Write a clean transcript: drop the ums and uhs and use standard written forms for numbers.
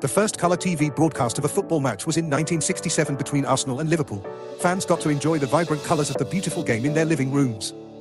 The first colour TV broadcast of a football match was in 1967 between Arsenal and Liverpool. Fans got to enjoy the vibrant colours of the beautiful game in their living rooms.